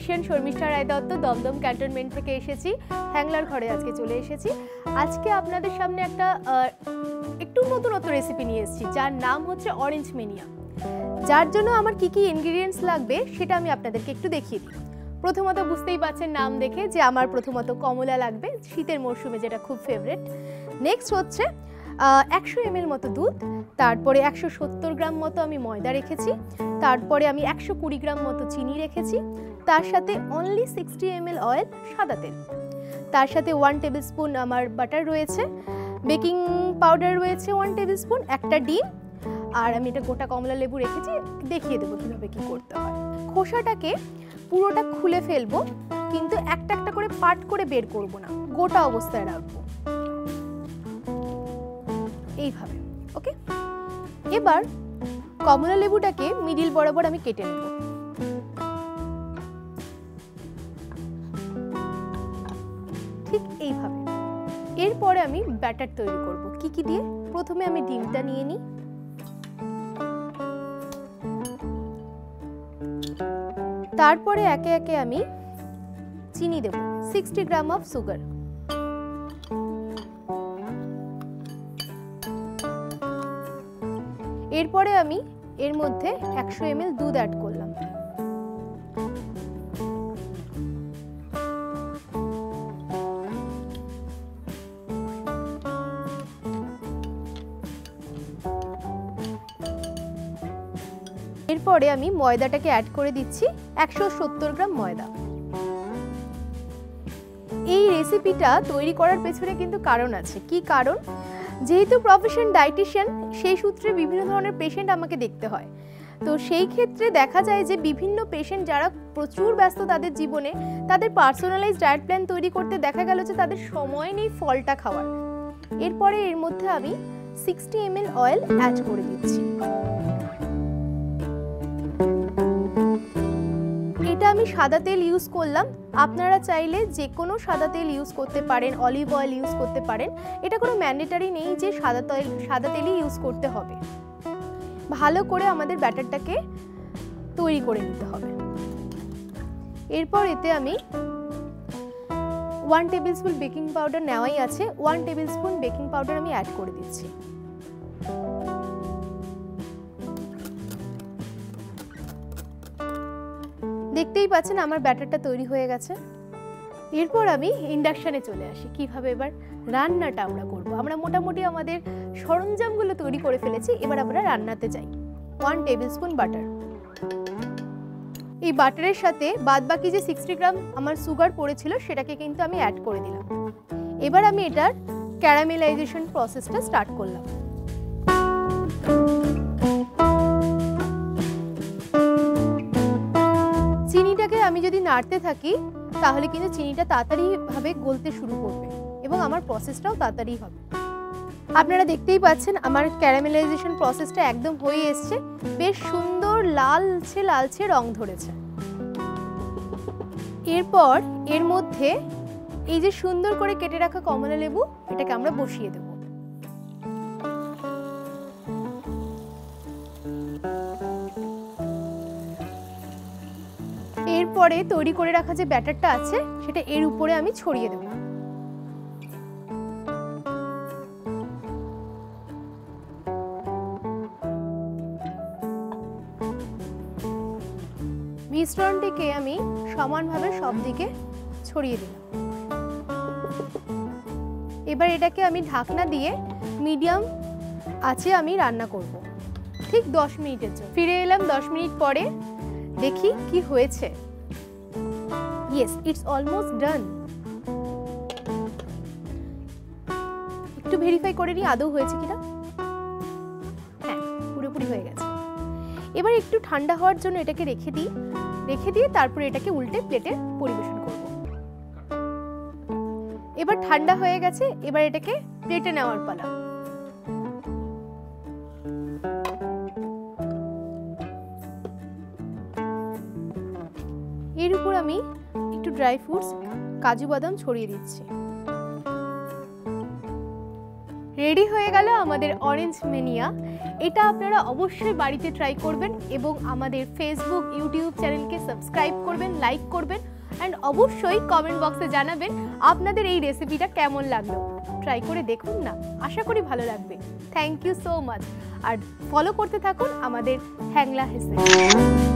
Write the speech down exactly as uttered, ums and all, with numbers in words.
Dietician Sharmistha Roy Dutta, Dumdum cantonment থেকে এসেছি। হ্যাংলার ঘরে আজকে চলে এসেছি। আজকে আপনাদের সামনে একটা একটু নতুনত্ব রেসিপি নিয়ে এসেছি, যার নাম হচ্ছে অরেঞ্জ মেনিয়া। যার জন্য আমার কি কি ইনগ্রিডিয়েন্টস লাগবে সেটা আমি আপনাদেরকে একটু দেখিয়ে দিই। প্রথমত বুঝতেই পারছেন নাম দেখে যে আমার প্রথমত কমলা লাগবে, শীতের মরশুমে যেটা খুব ফেভারিট। নেক্সট হচ্ছে একশো এম এল মতো দুধ, তারপরে একশো সত্তর গ্রাম মতো আমি ময়দা রেখেছি, তারপরে আমি একশো কুড়ি গ্রাম মতো চিনি রেখেছি, তার সাথে only sixty M L oil, সাদা তেল, তার সাথে ওয়ান টেবিল স্পুন আমার বাটার রয়েছে, বেকিং পাউডার রয়েছে ওয়ান টেবিল স্পুন, একটা ডিম, আর আমি এটা গোটা কমলা লেবু রেখেছি। দেখিয়ে দেবো কীভাবে কী করতে হয়। খোসাটাকে পুরোটা খুলে ফেলবো, কিন্তু একটা একটা করে পার্ট করে বের করব না, গোটা অবস্থায় রাখবো এইভাবে। ওকে, এবার কমলা লেবুটাকে মিডিল বরাবর আমি কেটে নেব। ঠিক এইভাবে। এরপরে আমি ব্যাটার তৈরি করব। কি কি দিয়ে? প্রথমে আমি ডিমটা নিয়ে নিই, তারপরে একে একে আমি চিনি দেব, সিক্সটি গ্রাম অফ সুগার, এরপরে আমি এর মধ্যে একশো এম এল দুধ অ্যাড করলাম। এরপরে আমি ময়দাটাকে অ্যাড করে দিচ্ছি, একশো সত্তর গ্রাম ময়দা। এই রেসিপিটা তৈরি করার পেছনে কিন্তু কারণ আছে। কি কারণ? যেহেতু প্রফেশন ডায়েটিশিয়ান, সেই সূত্রে বিভিন্ন ধরনের পেশেন্ট আমাকে দেখতে হয়। তো সেই ক্ষেত্রে দেখা যায় যে বিভিন্ন পেশেন্ট যারা প্রচুর ব্যস্ত তাদের জীবনে, তাদের পার্সোনালাইজ ডায়েট প্ল্যান তৈরি করতে দেখা গেল যে তাদের সময় নেই ফলটা খাওয়ার। এরপরে এর মধ্যে আমি sixty M L oil add করে দিচ্ছি। এটা আমি সাদা তেল ইউজ করলাম, আপনারা চাইলে যে কোনো সাদা তেল ইউজ করতে পারেন, অলিভ অয়েল ইউজ করতে পারেন। এটা কোনো ম্যান্ডেটারি নেই যে সাদা তেল সাদা তেলই ইউজ করতে হবে। ভালো করে আমাদের ব্যাটারটাকে তৈরি করে নিতে হবে। এরপর এতে আমি one tablespoon baking powder নেওয়াই আছে, one tablespoon baking powder আমি অ্যাড করে দিচ্ছি। দেখতেই পাচ্ছেন আমার ব্যাটারটা তৈরি হয়ে গেছে। এরপর আমি ইন্ডাকশনে চলে আসি। কিভাবে এবার রান্নাটা আমরা করব। আমরা মোটামুটি আমাদের সরঞ্জামগুলো তৈরি করে ফেলেছি, এবার আমরা রান্নাতে যাই। ওয়ান টেবিল স্পুন বাটার, এই বাটারের সাথে বাদ বাকি যে সিক্সটি গ্রাম আমার সুগার পড়েছিল সেটাকে কিন্তু আমি অ্যাড করে দিলাম। এবার আমি এটার ক্যারামেলাইজেশন প্রসেসটা স্টার্ট করলাম। চিনিটাকে আমি যদি নাড়তে থাকি তাহলে কিন্তু চিনিটা তাড়াতাড়ি ভাবে গলতে শুরু করবে এবং আমার প্রসেসটাও তাড়াতাড়ি হবে। আপনারা দেখতেই পাচ্ছেন আমার ক্যারামেলাইজেশন প্রসেসটা একদম হয়ে এসছে, বেশ সুন্দর লালচে লালচে রং ধরেছে। এরপর এর মধ্যে এই যে সুন্দর করে কেটে রাখা কমলা লেবু, এটাকে আমরা বসিয়ে দেব। এরপরে তৈরি করে রাখা যে ব্যাটারটা আছে সেটা এর উপরে আমি ছড়িয়ে দেব। মিশ্রণটিকে আমি সমানভাবে সব দিকে ছড়িয়ে দিলাম। এবার এটাকে আমি ঢাকনা দিয়ে মিডিয়াম আঁচে আমি রান্না করব ঠিক দশ মিনিটের জন্য। ফিরে এলাম দশ মিনিট পরে, দেখি কি হয়েছে। Yes, it's almost done. একটু ভেরিফাই করে নিই আদৌ হয়েছে কিনা। হ্যাঁ, পুরোপুরি হয়ে গেছে। এবার একটু ঠান্ডা হওয়ার জন্য এটাকে রেখে দিই, রেখে দিয়ে তারপরে এটাকে উল্টে প্লেটে পরিবেশন করব। এবার ঠান্ডা হয়ে গেছে, এবার এটাকে প্লেটে নেওয়ার পালা। এর উপর আমি একটু ড্রাই ফ্রুটস, কাজু বাদাম ছড়িয়ে দিচ্ছি। রেডি হয়ে গেল আমাদের অরেঞ্জ মেনিয়া। এটা আপনারা অবশ্যই বাড়িতে ট্রাই করবেন এবং আমাদের ফেসবুক ইউটিউব চ্যানেলকে সাবস্ক্রাইব করবেন, লাইক করবেন অ্যান্ড অবশ্যই কমেন্ট বক্সে জানাবেন আপনাদের এই রেসিপিটা কেমন লাগলো। ট্রাই করে দেখুন না, আশা করি ভালো লাগবে। Thank you so much. আর ফলো করতে থাকুন আমাদের হ্যাংলা হেসেল।